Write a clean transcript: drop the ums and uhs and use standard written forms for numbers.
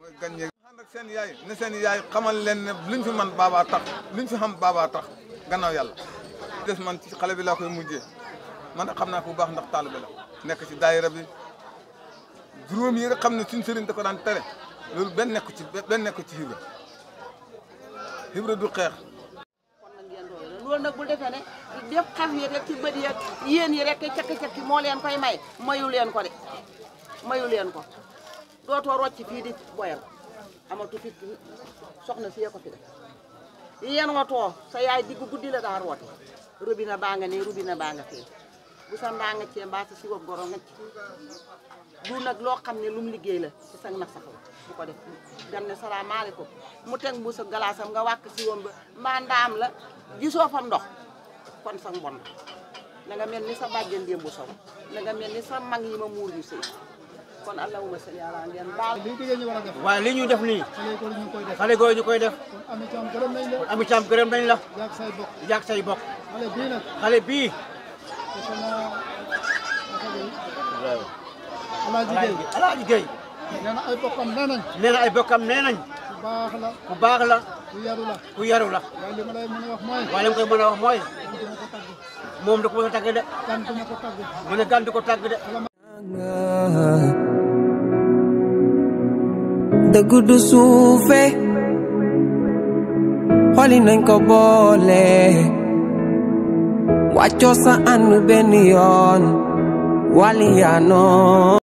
mooy gan ñi ànd ak seen yaay ne seen yaay xamal leen ne luñ fi man baabaa tax luñ fi xam baabaa tax gannaaw yàlla des man ci xale bi laa koy mujjee man xam naa ko bu baax ndax taalibe la nekk ci daayira bi juróom yi nga xam ne suñ sëriñ da ko daan tere loolu benn nekk ci Ibra du xeex. kon nag ngeen doole loolu nag bu defee ne def xef yi rek ci bët yeeg yéen yi rek cakki-cakki moo leen koy may mayu leen ko de mayu leen ko dootoo rocc fii di boyal amatu fit soxna si ko fi def yéen watoo sa yaay diggu guddi la daa roote robinet baa nga ne robinet baa nga fee bu sa ndaa nga cee mbaa sa si wab goro nga ci du nag loo xam ne lu mu liggéey la ci sa nag sax la bu ko def gan ne salaamaaleykum mu teg mbuus ak galaasam nga wàkk si woon ba mbaa ndaam la gisoo fam ndox kon sa mbon na nga mel ni sa bàjjen démbu sow na nga mel ni sa mag yi ma muur yu sëy kon allahumma salli ala ngeen baal waaye li ñu def nii xale gooy ñu koy def ami caam gërëm nañ la yaag say bokk xale bii Alaaji Géey nee na ay bokkam nee nañ. nee na ay bokkam nee nañ. ku baax la. ku yaru la. waaye li ma lay mën a wax mooy. waaye li ma koy mën a wax mooy. moom da ko mën a tàgg de. mu ne gan du ko tàgg de. dëgg du suufe xoli nañ ko boole wàccoo sa ànd benn yoon wali yaa noon